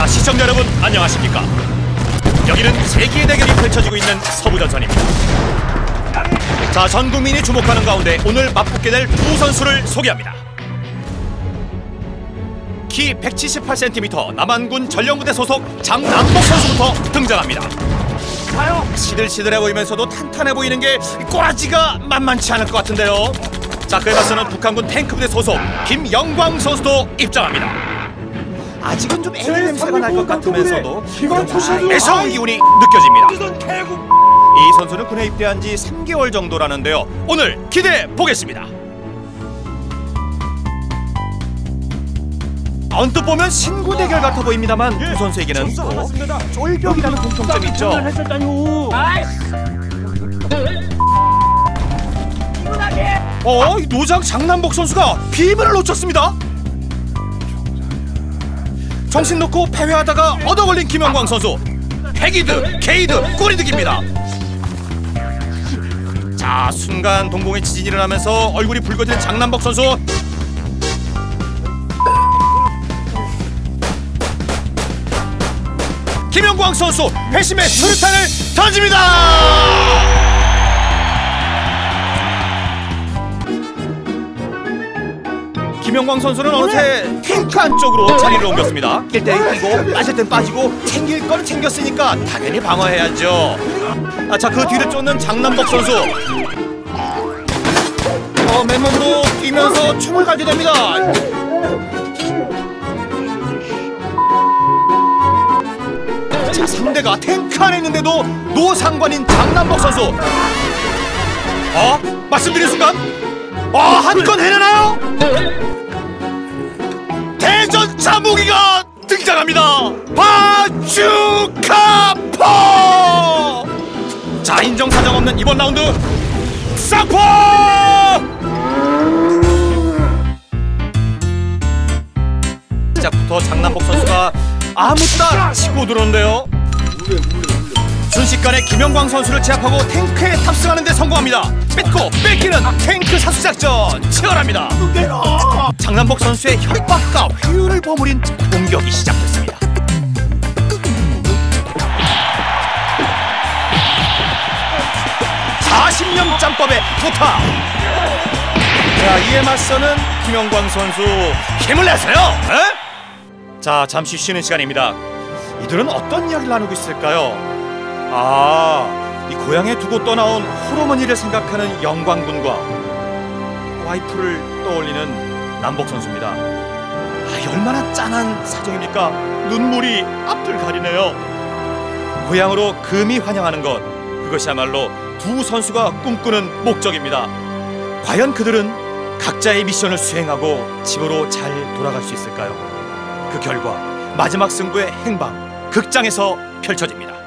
자, 시청자 여러분 안녕하십니까? 여기는 세기의 대결이 펼쳐지고 있는 서부전선입니다. 자, 전 국민이 주목하는 가운데 오늘 맞붙게 될 두 선수를 소개합니다. 키 178cm 남한군 전령부대 소속 장남복 선수부터 등장합니다. 시들시들해 보이면서도 탄탄해 보이는 게 꼬라지가 만만치 않을 것 같은데요. 자, 그에 맞서는 북한군 탱크부대 소속 김영광 선수도 입장합니다. 아직은 좀 애기 냄새가 날 것 같으면서도 애성 기운이 느껴집니다. 이 선수는 군에 입대한 지 3개월 정도라는데요. 오늘 기대해 보겠습니다. 언뜻 보면 신구 대결 같아 보입니다만 두 선수에게는 또 쫄벽이라는 공통점이 있죠. 노장 장남복 선수가 비밀을 놓쳤습니다. 정신 놓고 패회하다가 얻어걸린 김영광 선수. 패기드, 게이드, 꼬리득입니다. 자, 순간 동공에 지진이 일어나면서 얼굴이 붉어지는 장남복 선수. 김영광 선수 회심의 수류탄을 던집니다. 김영광 선수는 어느새 탱크 안쪽으로 자리를 옮겼습니다. 뛸 때 뛰고 빠질 땐 빠지고 챙길 건 챙겼으니까 당연히 방어해야죠. 자, 그 뒤를 쫓는 장남복 선수. 맨몸으로 뛰면서 총을 갈게 됩니다. 자, 상대가 탱크 안에 있는데도 노상관인 장남복 선수. 말씀드린 순간 한 건 해내나요? 대전차 무기가 등장합니다. 바주카포. 자, 인정사정 없는 이번 라운드 쌍포. 시작부터 장남복 선수가 아무따 치고 들어오는데요. 순식간에 김영광 선수를 제압하고 탱크에 탑승하는 데 성공합니다. 뺏고 뺏기는 탱크 사수작전 치열합니다. 장남복 선수의 협박과 회유를 버무린 공격이 시작됐습니다. (40년) 짬밥의 투타. 자, 이에 맞서는 김영광 선수 힘을 내세요. 자, 잠시 쉬는 시간입니다. 이들은 어떤 이야기를 나누고 있을까요? 이 고향에 두고 떠나온 홀어머니를 생각하는 영광군과 와이프를 떠올리는 남복 선수입니다. 얼마나 짠한 사정입니까? 눈물이 앞을 가리네요. 고향으로 금이 환영하는 것, 그것이야말로 두 선수가 꿈꾸는 목적입니다. 과연 그들은 각자의 미션을 수행하고 집으로 잘 돌아갈 수 있을까요? 그 결과 마지막 승부의 행방 극장에서 펼쳐집니다.